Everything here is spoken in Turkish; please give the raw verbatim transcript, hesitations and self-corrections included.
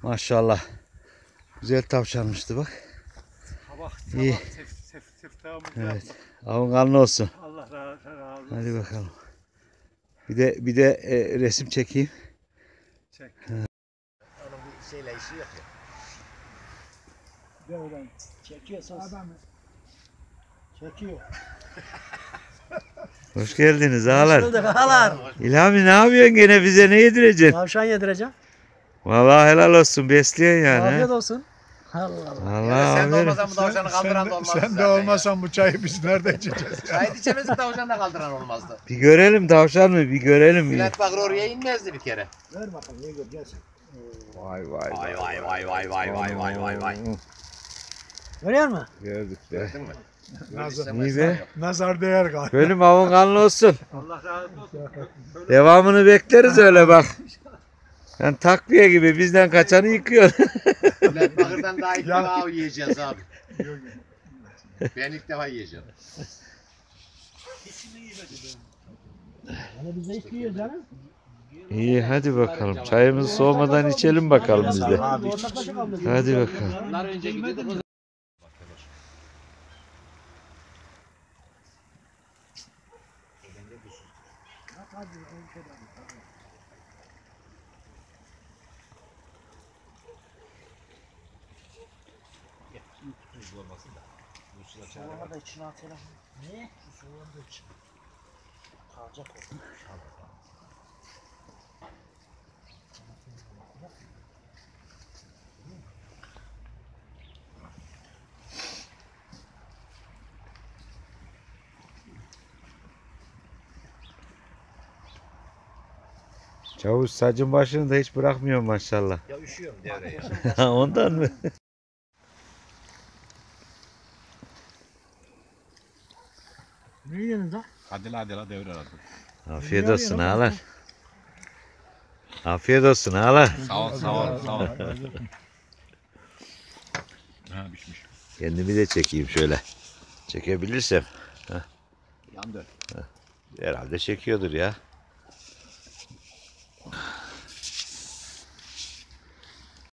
Maşallah. Güzel tavşanmıştı bak. Sabah İyi. sabah sef, sef, siftahımızı Evet. yaptık. Avın kanlı olsun. Allah razı razı olsun. Hadi bakalım. Bir de bir de e, resim çekeyim. Çek. Onun bir şeyle işi yok ya. Böyle çekiyorsun adamı. Çekiyor. Hoş geldiniz ağalar. Bulduk ağalar. İlhami ne yapıyorsun gene, bize ne yedireceksin? Tavşan yedireceğim. Vallahi helal olsun, besliyorsun yani. Afiyet he? olsun. Allah Allah. Allah Sen de aferin. olmasan bu tavşanı kaldıran da olmazdı Sen zaten de ya. olmasan bu çayı biz nerede içeceğiz? Çay içemezdik tavşanı da kaldıran olmazdı. Bir görelim tavşan mı? Bir görelim. Bir. Bülent Bakır oraya inmezdi bir kere. Ver bakalım ne göreceksin. Vay vay Vay vay vay vay vay vay vay vay vay. Görüyor musun? Gördük be. Gördün mü? Nazar, İyi be. nazar değer galiba. Bölüm avın kanlı olsun. Allah razı olsun. Devamını bekleriz öyle bak. Yani takviye gibi bizden kaçanı yıkıyor. Bülent Bakır'dan daha ilk Ya. defa av yiyeceğiz abi. Ben ilk defa yiyeceğim. Hani biz de istiyoruz canım. İyi hadi bakalım. Çayımızı soğumadan içelim bakalım biz de. Abi ortaklaşa kaldı. Hadi bakalım. Bunlar önce gidiyorduk. Soğanı da içine atalım. Ne? Şu soğanı da içine. Kalacak o. Çavuş sacın başını da hiç bırakmıyor maşallah. Ya üşüyorum devreye. Ondan mı? Ne yiyorsunuz da? Hadi la hadi la devre artık. Afiyet olsun ağalar. Afiyet olsun ağalar. Sağ ol sağ ol sağ ol. Ha pişmiş. Kendimi de çekeyim şöyle. Çekebilirsem. Yan dön. Herhalde çekiyordur ya.